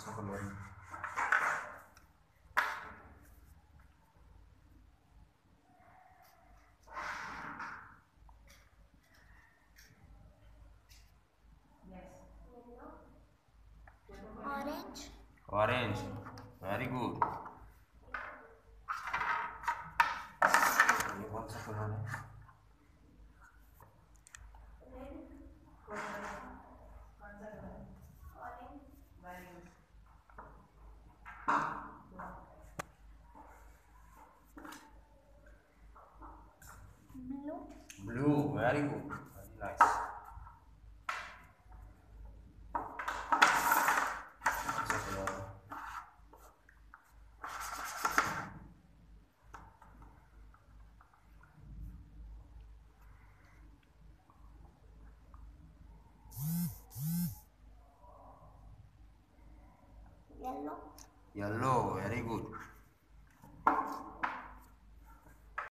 सा कलर है? Orange. Orange. Very good. ये कौन सा कलर है? Blue. Blue. Very good. Very nice. कौन सा कलर है? Yellow. Yellow. Very good.